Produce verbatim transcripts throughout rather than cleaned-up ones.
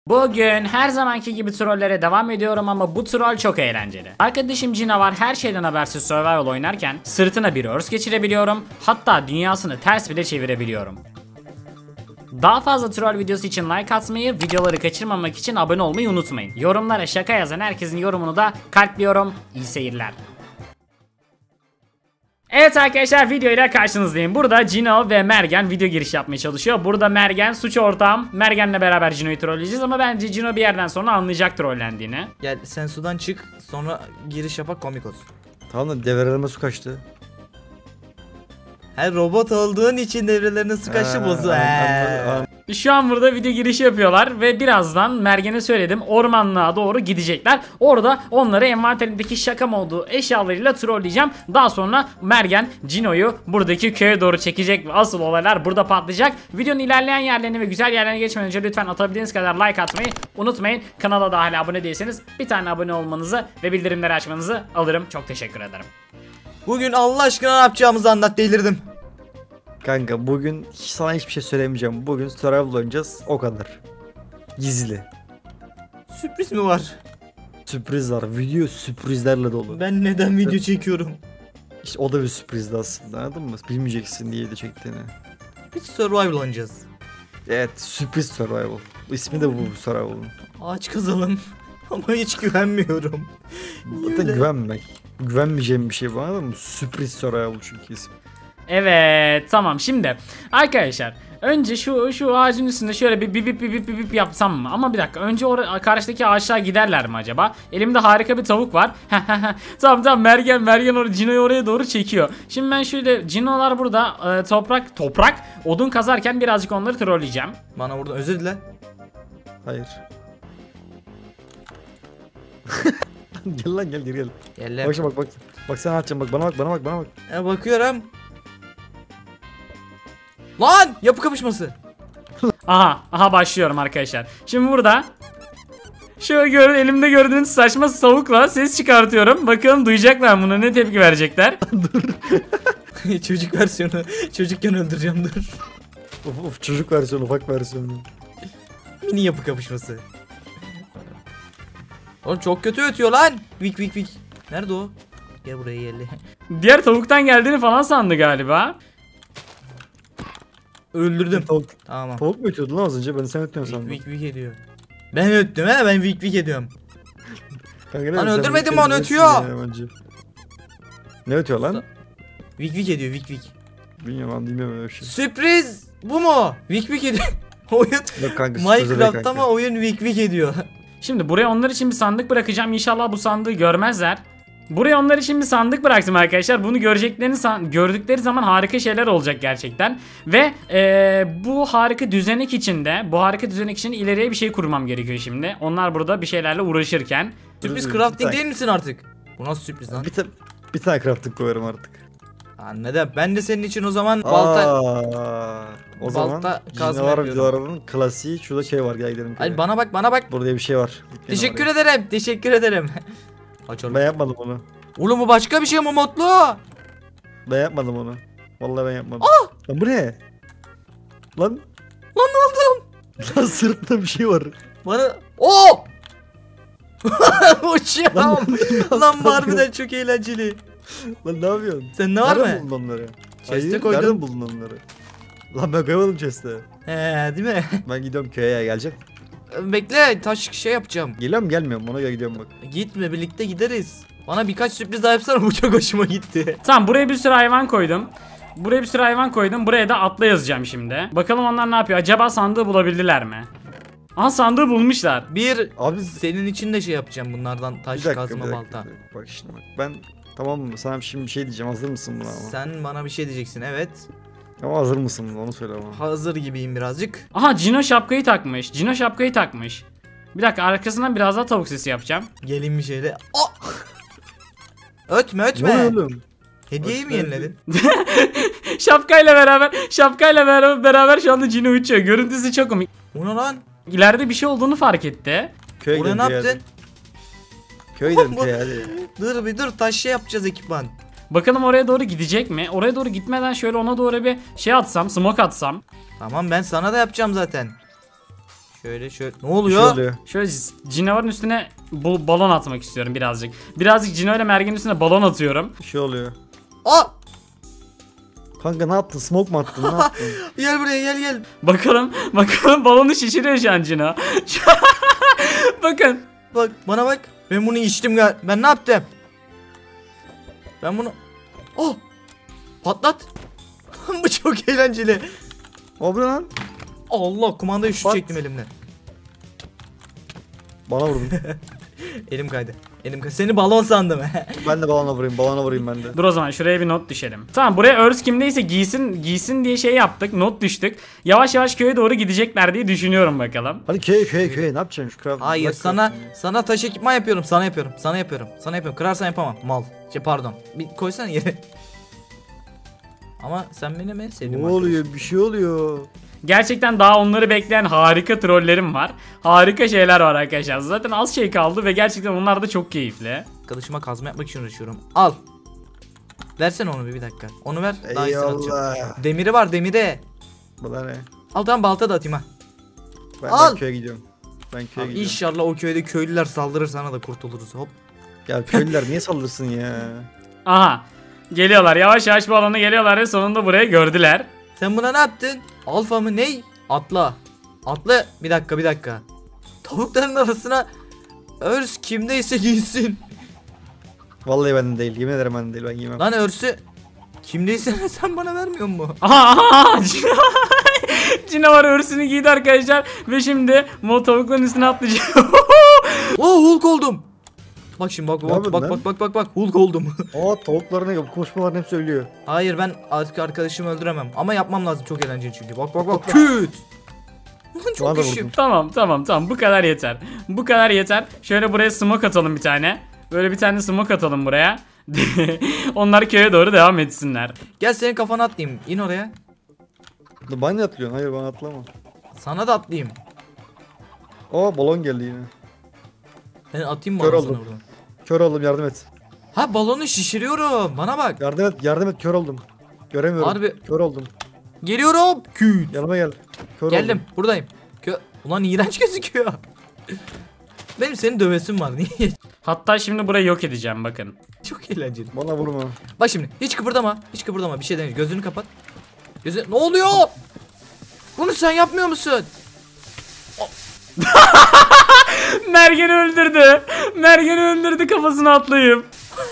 Bugün her zamanki gibi trollere devam ediyorum ama bu troll çok eğlenceli. Arkadaşım Canavar her şeyden habersiz survival oynarken sırtına bir örs geçirebiliyorum. Hatta dünyasını ters bile çevirebiliyorum. Daha fazla troll videosu için like atmayı, videoları kaçırmamak için abone olmayı unutmayın. Yorumlara şaka yazan herkesin yorumunu da kalpliyorum. İyi seyirler. Evet arkadaşlar, videoyla karşınızdayım. Burada Cino ve Mergen video giriş yapmaya çalışıyor. Burada Mergen suç ortağım. Mergen'le beraber Cino'yu trolleyeceğiz ama bence Cino bir yerden sonra anlayacak trollendiğini. Gel sen sudan çık, sonra giriş yapak, komik olsun. Tamam da devrelerime su kaçtı. Her robot olduğun için devrelerine su kaçtı bozu. Şu an burada video girişi yapıyorlar ve birazdan Mergen'e söyledim, ormanlığa doğru gidecekler. Orada onları envanterindeki şaka modu eşyalarıyla trolleyeceğim. Daha sonra Mergen Cino'yu buradaki köye doğru çekecek ve asıl olaylar burada patlayacak. Videonun ilerleyen yerlerine ve güzel yerlerine geçmeden önce lütfen atabildiğiniz kadar like atmayı unutmayın. Kanala da hala abone değilseniz bir tane abone olmanızı ve bildirimleri açmanızı alırım. Çok teşekkür ederim. Bugün Allah aşkına ne yapacağımızı anlat, delirdim. Kanka bugün sana hiçbir şey söylemeyeceğim. Bugün survival oynayacağız, o kadar. Gizli. Sürpriz mi var? Sürpriz var. Video sürprizlerle dolu. Ben neden video çekiyorum? İşte o da bir sürprizdi aslında, anladın mı? Bilmeyeceksin diye de çektiğini. Biz survival oynayacağız. Evet, sürpriz survival. İsmi de bu survival'ın. Ağaç kazalım. Ama hiç güvenmiyorum. Zaten güvenmek. Güvenmeyeceğim bir şey bu, anladın mı? Sürpriz survival çünkü ismi. Evet, tamam. Şimdi arkadaşlar, önce şu şu ağacın üstünde şöyle bir bip bip bip bip bip yapsam mı? Ama bir dakika, önce oraya karşıdaki ağaçlar giderler mi acaba? Elimde harika bir tavuk var. Tamam tamam, Mergen Mergen or Cino'yu oraya doğru çekiyor. Şimdi ben şöyle, Cino'lar burada e, toprak toprak odun kazarken birazcık onları trolleyeceğim. Bana buradan özür dile. Hayır. Gel lan, gel gel gel. Gel Bak bak bak. Bak sen atacağım, bak bana bak bana bak bana bak. E, bakıyorum. Lan yapı kapışması. Aha aha başlıyorum arkadaşlar. Şimdi burada şu gör, elimde gördüğünüz saçma savukla ses çıkartıyorum. Bakalım duyacaklar bunu, ne tepki verecekler. Dur. Çocuk versiyonu. Çocukken öldüreceğim, dur. Uf, uf, çocuk versiyonu, ufak versiyonu. Mini yapı kapışması. Oğlum çok kötü ötüyor lan. Vik vik vik. Nerede o? Gel buraya, yerli. Diğer tavuktan geldiğini falan sandı galiba. Öldürdüm. Tavuk, Tamam. tavuk mu ötüyordu lan az önce? Ben sen ötüyorsun Vik sandım. vik vik ediyor. Ben öttüm he, ben vik vik ediyorum. Kanka, Lan ne, sen öldürmedim bir lan, kez ötüyor. yani bence. Ne ötüyor lan? Vik vik ediyor, vik vik. Bilmiyorum lan, bilmiyorum öyle bir şey. Sürpriz bu mu? Vik vik ediyor. Oyun Yok kanka, sürpriz değil Minecraft kanka. ama oyun vik vik ediyor. Şimdi buraya onlar için bir sandık bırakacağım. İnşallah bu sandığı görmezler. Buraya onlar için bir sandık bıraktım arkadaşlar. Bunu göreceklerini san gördükleri zaman harika şeyler olacak gerçekten. Ve ee, bu harika düzenek içinde, bu harika düzenek için ileriye bir şey kurmam gerekiyor şimdi. Onlar burada bir şeylerle uğraşırken. Sürpriz dur, crafting bir değil misin artık? Bu nasıl sürpriz lan? Bir, ta bir tane crafting koyarım artık. Anladım. Ben de senin için o zaman balta... Aa, o zaman balta kazma canavar yapıyorum. videolarının klasiği, şurada şey var, gel gidelim. Hadi bana bak, bana bak. Burada bir şey var. Gitmeyin Teşekkür oraya. ederim. Teşekkür ederim. Açalım. Ben yapmadım onu. Oğlum bu başka bir şey mi, Mutlu? Ben yapmadım onu. Vallahi ben yapmadım. Aa! Lan bu ne? Lan. Lan ne oldu? Lan sırtında bir şey var. Bana... Oo! Uçuyorum. Lan, Lan, lan, harbiden çok eğlenceli. Lan ne yapıyorsun? Sen ne var Nereden mı? buldun onları? Chest'e Hayır, koydum. nereden buldun onları? Lan ben koymadım chest'e. He, değil mi? Ben gidiyorum köye ya, gelecek. Bekle, taş şey yapacağım. Geliyor mu gelmiyor mu, ona göre gidiyorum bak. Gitme, birlikte gideriz. Bana birkaç sürpriz daha yapsana, bu çok hoşuma gitti. Tamam, buraya bir sürü hayvan koydum. Buraya bir sürü hayvan koydum. Buraya da atla yazacağım şimdi. Bakalım onlar ne yapıyor? Acaba sandığı bulabildiler mi? Aha, sandığı bulmuşlar. Bir, Abi senin için de şey yapacağım bunlardan, taş bir dakika, bir kazma dakika, balta. bir dakika. Bak şimdi bak, ben tamam mı, sana şimdi bir şey diyeceğim, hazır mısın buna ama? Sen bana bir şey diyeceksin, evet. Ama hazır mısın, onu söyle ama. Hazır gibiyim birazcık. Aha, Cino şapkayı takmış. Cino şapkayı takmış. Bir dakika, arkasından biraz daha tavuk sesi yapacağım. Gelin bir şeyle. Oh! Ötme Ne ötme. oluyor oğlum? Hediyeyi mi Ötme, yeniledin? Şapkayla beraber, şapkayla beraber, beraber şu anda Cino uçuyor. Görüntüsü çok komik. O ne lan? İleride bir şey olduğunu fark etti. Köye Oraya gidelim ne köye yaptın? hadi. Köye gidelim Bu- köye hadi. Dur bir dur, taş şey yapacağız, ekipman. Bakalım oraya doğru gidecek mi? Oraya doğru gitmeden şöyle ona doğru bir şey atsam, smoke atsam. Tamam, ben sana da yapacağım zaten. Şöyle şöyle. Ne Bir şey oluyor? oluyor. Şöyle canavarın üstüne bu balon atmak istiyorum birazcık. Birazcık Cino ile Mergen'in üstüne balon atıyorum. Bir şey oluyor. Aa! Kanka ne yaptın? Smoke mu attın? Ne yaptın? Gel buraya gel gel. Bakalım bakalım balonu şişiriyor şu an Cino. Bakın. Bak bana bak. Ben bunu içtim gal. Ben ne yaptım? Ben bunu... Oh! Patlat. Bu çok eğlenceli. O bu ne lan? Allah, kumandayı şu Pat. çektim elimden. Bana vurdun. Elim kaydı. Elim kaydı. Seni balon sandım. Ben de balona vurayım. Balona vurayım ben de. Dur o zaman şuraya bir not düşelim. Tamam, buraya örs kimdeyse giysin giysin diye şey yaptık. Not düştük. Yavaş yavaş köye doğru gidecekler diye düşünüyorum bakalım. Hadi köy köy köy. Ne yapacaksın şu craft? Hayır, Bırak sana craft'ını. sana taş ekipman yapıyorum. Sana yapıyorum. Sana yapıyorum. Sana yapıyorum. Kırarsan yapamam. Mal. Şey pardon. Bir koysana yere. Ama sen benim en sevdiğim Ne arkadaşım. oluyor? Bir şey oluyor. Gerçekten daha onları bekleyen harika trollerim var. Harika şeyler var arkadaşlar. Zaten az şey kaldı ve gerçekten onlar da çok keyifli. Arkadaşıma kazma yapmak için uğraşıyorum. Al. Versene onu bir, bir dakika. Onu ver. Daha iyisini atacağım. Eyvallah. Demiri var, demiri. Bu da ne? Al tamam, balta da atayım ha. Ben, Al. ben köye gidiyorum. Ben köye Abi gidiyorum. İnşallah o köyde köylüler saldırır, sana da kurtuluruz. Hop. Ya köylüler niye saldırsın ya? Aha. Geliyorlar, yavaş yavaş bu alana geliyorlar ve sonunda burayı gördüler. Sen buna ne yaptın? Alfa mı ney? Atla. Atla. Bir dakika bir dakika. Tavukların arasına örs kimdeyse giysin. Vallahi benden değil. Yemin ederim benden değil. Ben giymem. Lan örsü kimdeyse sen bana vermiyor mu? Aha aha. Cino- Canavar örsünü giydi arkadaşlar ve şimdi bu tavukların üstüne atlayacak. Oh, Hulk oldum. Bak şimdi bak Ne bak yapıyorsun bak lan? bak bak bak bak Hulk oldum. Aa tavuklarına yok. Konuşmalarını hep söylüyor. Hayır, ben artık arkadaşımı öldüremem ama yapmam lazım, çok eğlenceli çünkü. Bak bak bak. Küt. Lan Bana çok da güçlüyüm. vurdun. Tamam tamam tamam, bu kadar yeter. Bu kadar yeter. Şöyle buraya smoke atalım bir tane. Böyle bir tane smoke atalım buraya. Onlar köye doğru devam etsinler. Gel senin kafana atlayayım. İn oraya. Dur, bana ne atlıyorsun? Hayır bana atlama. Sana da atlayayım. Aa balon geldi yine. Ben atayım mı Kör ağzına oldum. buradan? Kör oldum, yardım et. Ha, balonu şişiriyorum. Bana bak. Yardım et, yardım et, kör oldum. Göremiyorum. Harbi. Kör oldum. Geliyorum. Küt. Yanıma gel. Kör Geldim. oldum. Buradayım. Kö Ulan iğrenç gözüküyor. Benim senin dövesim var. Niye? Hatta şimdi burayı yok edeceğim, bakın. Çok eğlenceli. Bana vurma. Bak şimdi hiç kıpırdama. Hiç kıpırdama. Bir şey deme. Gözünü kapat. Gözü Ne oluyor? Bunu sen yapmıyor musun? Mergen'i öldürdü. Mergen'i öldürdü kafasına atlayıp.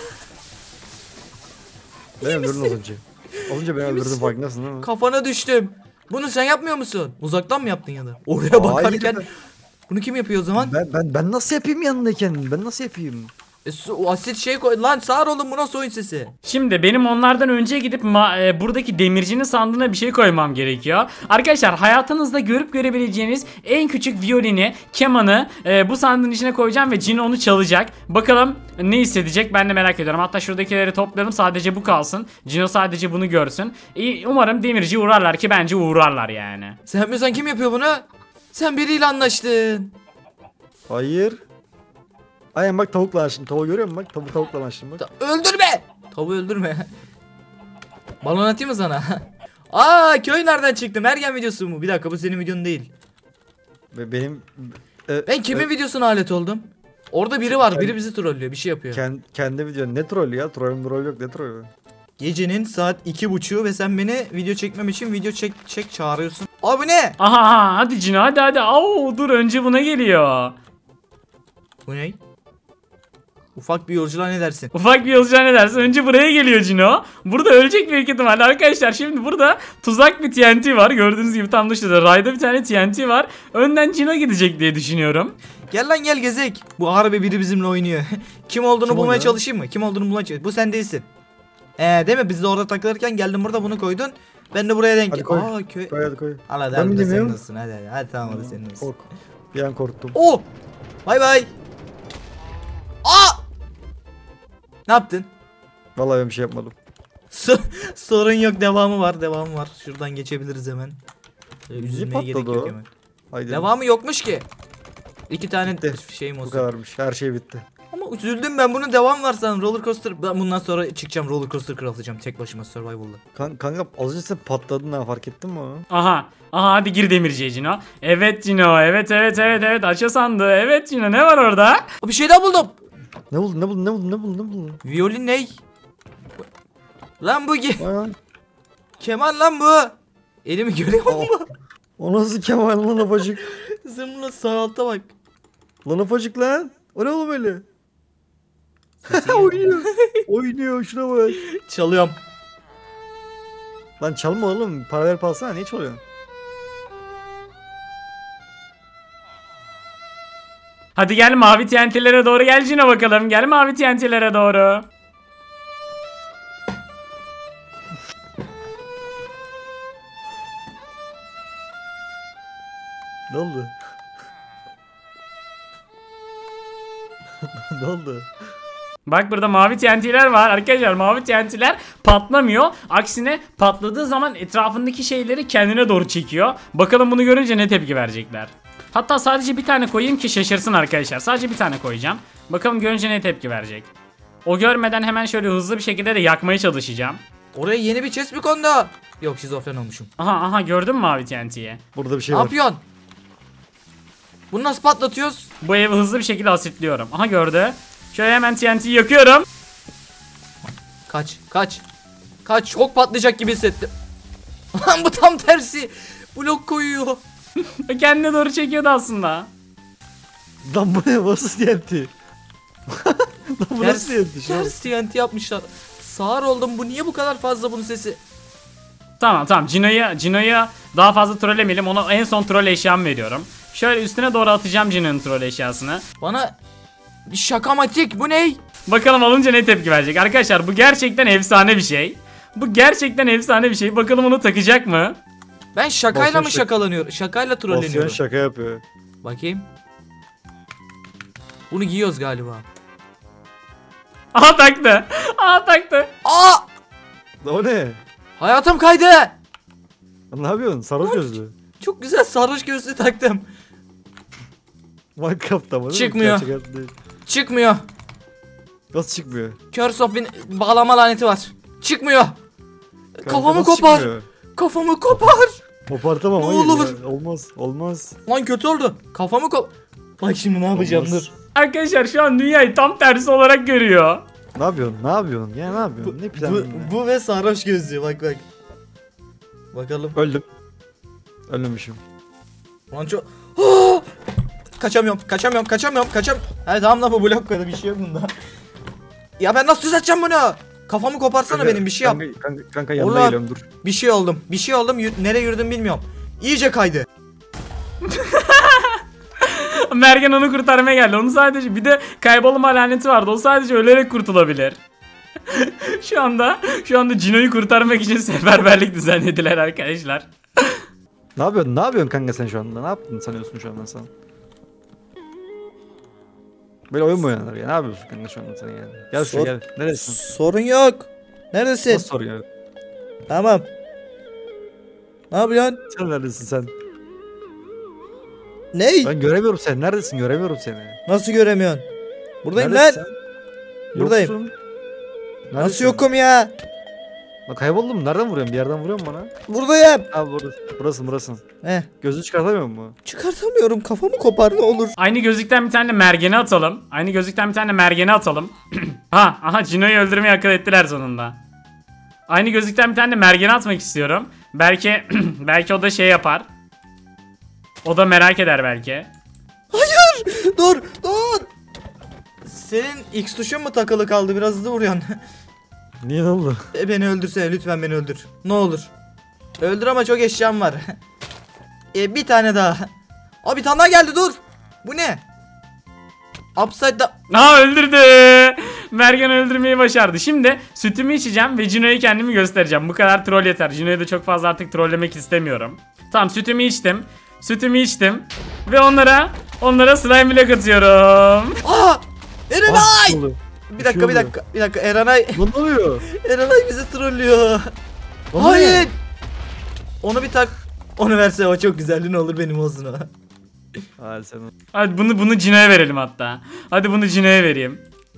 Beni öldürdün az önce. Az önce beni öldürdün, farkındasın değil mi? Kafana düştüm. Bunu sen yapmıyor musun? Uzaktan mı yaptın ya da? Oraya bakarken. Hayır. Bunu kim yapıyor o zaman? Ben, ben, ben nasıl yapayım yanındayken? Ben nasıl yapayım? E, su, o asit şey koy. Lan sağır oğlum, bu nasıl oyun sesi? Şimdi benim onlardan önce gidip ma- e, buradaki demircinin sandığına bir şey koymam gerekiyor. Arkadaşlar hayatınızda görüp görebileceğiniz en küçük violini, kemanı e, bu sandığın içine koyacağım ve Cino onu çalacak. Bakalım ne hissedecek, ben de merak ediyorum. Hatta şuradakileri toplayalım, sadece bu kalsın. Cino sadece bunu görsün. E, umarım demirci uğrarlar ki bence uğrarlar yani. Sen yapmıyorsan kim yapıyor bunu? Sen biriyle anlaştın. Hayır. Aynen bak tavukla açtım. Tavuğu görüyor musun? Bak tavuk tavukla açtım bak. Ta- öldürme. Tavuğu öldürme. Balon atayım mı sana? Aa, köy nereden çıktı? Mergen videosu mu? Bir dakika, bu senin videon değil. Ve benim... E, Ben kimin e, videosuna alet oldum? Orada biri var. Biri bizi trollüyor. Bir şey yapıyor. kend, kendi video. Ne troll ya? Troll troll yok. Ne troll? Gecenin saat iki buçuğu ve sen beni video çekmem için video çek çek çağırıyorsun. Abi ne? Aha, aha hadi Cino, hadi hadi. Au, dur, önce buna geliyor. Bu ne? Ufak bir yolculuğa ne dersin? Ufak bir yolcu ne dersin? Önce buraya geliyor Cino. Burada ölecek büyük ihtimalle arkadaşlar. Şimdi burada tuzak bir T N T var. Gördüğünüz gibi tam dışında rayda bir tane T N T var. Önden Cino gidecek diye düşünüyorum. Gel lan gel gezek. Bu harbi biri bizimle oynuyor. Kim olduğunu Kim bulmaya oynuyor? çalışayım mı? Kim olduğunu bulmaya çalışayım. Bu sen değilsin. Ee değil mi? Biz de orada takılırken geldin burada bunu koydun. Ben de buraya denk Hadi geldim. koy. Aa köy. Koy hadi koy. Al hadi Ben hadi mi bu da senin demiyorum? olsun. Hadi hadi. Hadi tamam hadi senin olsun. Kork. Bir an korktum. Oh! Bay bay. Aa! Ne yaptın? Vallahi ben bir şey yapmadım. So- sorun yok, devamı var devamı var. Şuradan geçebiliriz hemen. Ee, Bizi üzülmeye gerek patladı yok o. hemen. Haydi. Devamı yokmuş ki. İki tane Bitti. şeyim Bu olsun. kadarmış. Her şey bitti. Ama üzüldüm ben, bunun devam var sanırım. Roller coaster. Ben bundan sonra çıkacağım, roller coaster kral olacağım tek başıma survival'da. Kan kanka az önce sen patladın ha, fark ettin mi o? Aha. Aha hadi gir demirciye Cino. Evet Cino. Evet evet evet evet. Aça sandığı. Evet Cino, ne var orada? Bir şey daha buldum. Ne buldun ne buldun ne buldun ne buldun ne buldun? Violin ney? Lan bu ge- Aa, keman lan bu. Elimi görüyor musun? o nasıl Kemal lan ufacık? Zımla sağ alta bak. Lan ufacık lan. O ne oğlum öyle? Oynuyor. Oynuyor şuna bak. Çalıyorum. Lan çalma oğlum. Para verip alsana, niye çalıyorsun? Hadi gel mavi T N T'lere doğru gel Cino bakalım. Gel mavi T N T'lere doğru. Ne oldu? Ne oldu? Bak burada mavi T N T'ler var arkadaşlar. Mavi T N T'ler patlamıyor. Aksine patladığı zaman etrafındaki şeyleri kendine doğru çekiyor. Bakalım bunu görünce ne tepki verecekler. Hatta sadece bir tane koyayım ki şaşırsın arkadaşlar. Sadece bir tane koyacağım. Bakalım görünce ne tepki verecek. O görmeden hemen şöyle hızlı bir şekilde de yakmaya çalışacağım. Oraya yeni bir chest mi kondu? Yok, şizofren olmuşum. Aha aha, gördün mü mavi T N T'yi? Burada bir şey Ne var. yapıyorsun? Bunu nasıl patlatıyoruz? Bu evi hızlı bir şekilde asitliyorum. Aha gördü. Şöyle hemen T N T'yi yakıyorum. Kaç, kaç. Kaç, çok patlayacak gibi hissettim. Lan bu tam tersi. Blok koyuyor. Kendine doğru çekiyordu aslında. Lan bu ne? Nasıl T N T? Lan bu Ters, nasıl T N T? Şu an- ters T N T yapmışlar. Sağır oldum. Bu niye bu kadar fazla bunun sesi? Tamam tamam, Cino'ya Cino'ya daha fazla trollemeyelim. Ona en son troll eşyamı veriyorum. Şöyle üstüne doğru atacağım Cino'nun troll eşyasını. Bana bir şakamatik, bu ne? Bakalım alınca ne tepki verecek. Arkadaşlar bu gerçekten efsane bir şey. Bu gerçekten efsane bir şey. Bakalım onu takacak mı? Ben şakayla Basıyor mı şak- şakalanıyorum? Şakayla Basıyorsun trolleniyorum. şaka yapıyor. Bakayım. Bunu giyiyoruz galiba. Aha taktı. Aha taktı. Aa! O ne? Hayatım kaydı. Lan ne yapıyorsun? Sarhoş gözlü. Çok güzel sarhoş gözlüğü taktım. Minecraft'ta mı? değil mi? Çıkmıyor. Gerçek hayatta değil. Çıkmıyor. Nasıl çıkmıyor? Kör sopin bağlama laneti var. Çıkmıyor. Kanka Kafamı nasıl kopar. çıkmıyor? Kafamı kopar. Kopartamam, Ne hayır olur. ya. Olmaz. Olmaz. Lan kötü oldu. Kafamı kop... Bak şimdi ne yapacağım, Olmaz. dur. Arkadaşlar şu an dünyayı tam tersi olarak görüyor. Ne yapıyorsun? Ne yapıyorsun? Ya ne yapıyorsun? ne Bu, planın? bu ve sarhoş gözlüğü, bak bak. Bakalım. Öldüm. Ölmemişim. Lan çok... Ah! Kaçamıyorum, kaçamıyorum, kaçamıyorum, kaçam... He tamam lan, bu blok koydu, bir şey yok bunda. Ya ben nasıl düzelteceğim bunu? Kafamı koparsana Kanka, benim, bir şey yap. Kanka, kanka, kanka yanına Ulan. geliyorum, dur. Bir şey oldum, bir şey oldum. Yü- nereye yürüdüm bilmiyorum. İyice kaydı. Mergen onu kurtarmaya geldi. Onu sadece bir de kaybolma laneti vardı. O sadece ölerek kurtulabilir. şu anda şu anda Cino'yu kurtarmak için seferberlik düzenlediler arkadaşlar. Ne yapıyorsun? Ne yapıyorsun kanka sen şu anda? Ne yaptın sanıyorsun şu anda sen? Böyle oyun mu oynanır ya? Ne yapıyorsun kanka şu anda sen yani? Gel şuraya gel. Neredesin? Sorun yok. Neredesin? Nasıl soruyor? Tamam. Ne yapıyorsun? Sen neredesin sen? Ney? Ben göremiyorum seni. Neredesin? Göremiyorum seni. Nasıl göremiyorsun? Buradayım Neredesin lan. sen? Buradayım. Yoksun. Nasıl Neredesin? yokum ya? Bak kayboldum. Nereden vuruyorsun? Bir yerden vuruyorsun bana. Buradayım. Ha burası. Burası burası. Heh. Gözünü çıkartamıyor musun? Çıkartamıyorum. Kafamı kopar ne olur. Aynı gözlükten bir tane de mergeni atalım. Aynı gözlükten bir tane de mergeni atalım. ha, aha Cino'yu öldürmeyi akıl ettiler sonunda. Aynı gözlükten bir tane de mergeni atmak istiyorum. Belki belki o da şey yapar. O da merak eder belki. Dur, dur. Senin X tuşun mu takılı kaldı? Biraz hızlı vuruyorsun. Niye, ne oldu? E, beni öldürsene lütfen, beni öldür. Ne olur. Öldür ama çok eşyam var. e, bir tane daha. Aa, bir tane daha geldi, dur. Bu ne? Upside'da. Aa, öldürdü. Mergen öldürmeyi başardı. Şimdi sütümü içeceğim ve Cino'yu kendimi göstereceğim. Bu kadar troll yeter. Cino'yu da çok fazla artık trollemek istemiyorum. Tamam, sütümü içtim. Sütümü içtim. Ve onlara onlara slime blok atıyorum. Aa! Erenay! Ah, ne oldu? Bir dakika, bir dakika, bir dakika. Erenay, Lan ne oluyor? Erenay bizi trollüyor. Lan Hayır. ne? Onu bir tak. Onu verse o çok güzeldi, ne olur benim olsun o. Hadi sen. Hadi bunu bunu Cino'ya verelim hatta. Hadi bunu Cino'ya vereyim.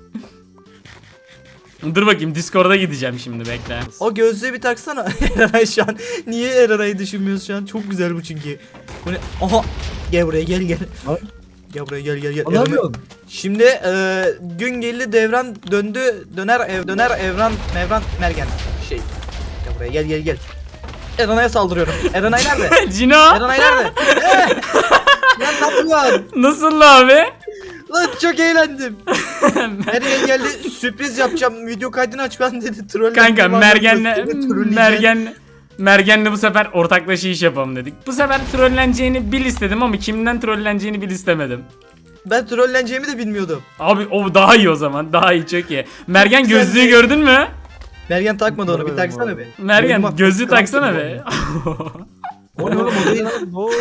Dur bakayım Discord'a gideceğim şimdi bekle. O gözlüğü bir taksana. Erenay şu an. Niye Erenay'ı düşünmüyoruz şu an? Çok güzel bu çünkü. Bu ne? Aha. Gel buraya gel gel. Ay. Gel buraya gel gel gel. Ne yapıyorsun? Şimdi e, gün geldi devran döndü. Döner ev döner evran mevran mergen. Şey. Gel buraya gel gel gel. Erenay'a saldırıyorum. Erenay nerede? Cino Erenay nerede? Ee! Ya ne yapıyorsun? nasıl abi? Lan çok eğlendim. Mergen geldi sürpriz yapacağım. Video kaydını aç ben dedi. Troll Kanka Mergen'le Mergen Mergen'le bu sefer ortaklaşa iş yapalım dedik. Bu sefer trolleneceğini bil istedim ama kimden trolleneceğini bil istemedim. Ben trolleneceğimi de bilmiyordum. Abi o daha iyi o zaman. Daha iyi çok iyi. Mergen güzel gözlüğü bir- gördün mü? Mergen takmadı onu bir Görmedim taksana abi. bir. Mergen Benim gözlüğü aklım taksana kalktı be. O ne oğlum o değil. Ne oluyor?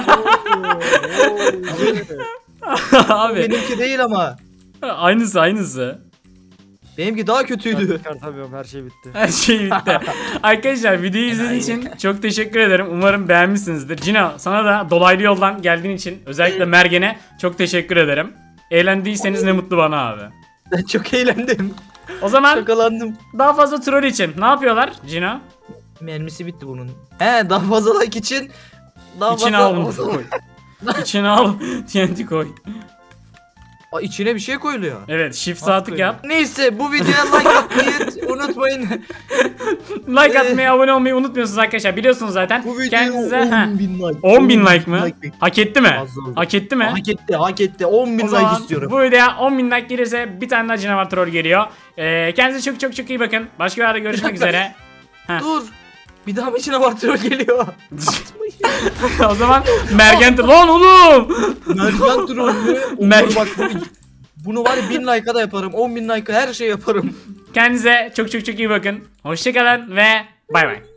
Ne oluyor? Abi Benimki değil ama. aynısı aynısı. Benimki daha kötüydü. Çıkartamıyorum, her şey bitti. Her şey bitti. Arkadaşlar videoyu izlediğiniz için çok teşekkür ederim. Umarım beğenmişsinizdir. Cino sana da dolaylı yoldan geldiğin için özellikle Mergen'e çok teşekkür ederim. Eğlendiyseniz ne mutlu bana abi. Ben çok eğlendim. O zaman Şakalandım. daha fazla troll için ne yapıyorlar Cino? Mermisi bitti bunun. He daha fazla like için. Daha İçine fazla... al bunu koy. İçine al T N T koy. Aa, içine bir şey koyuluyor. Evet shift sağ tık yap. Neyse bu videoya like atmayı unutmayın. Like Ee, atmayı, abone olmayı unutmuyorsunuz arkadaşlar. Biliyorsunuz zaten. Bu videoya Kendinize on bin like. on bin like mı? bekliyorum. Hak etti mi? Fazla oldu. Hak etti mi? Hak etti hak etti. on bin O like zaman istiyorum. bu videoya on bin like gelirse bir tane daha canavar troll geliyor. Ee, kendinize çok çok çok iyi bakın. Başka bir arada görüşmek üzere. Heh. Dur. Bir daha mı içine var geliyor? O zaman Mergen lan oğlum. Merdiven trollü. Mer- Olur bak bunu, bunu var ya bin like'a da yaparım. on bin like'a her şey yaparım. Kendinize çok çok çok iyi bakın. Hoşçakalın ve bay bay.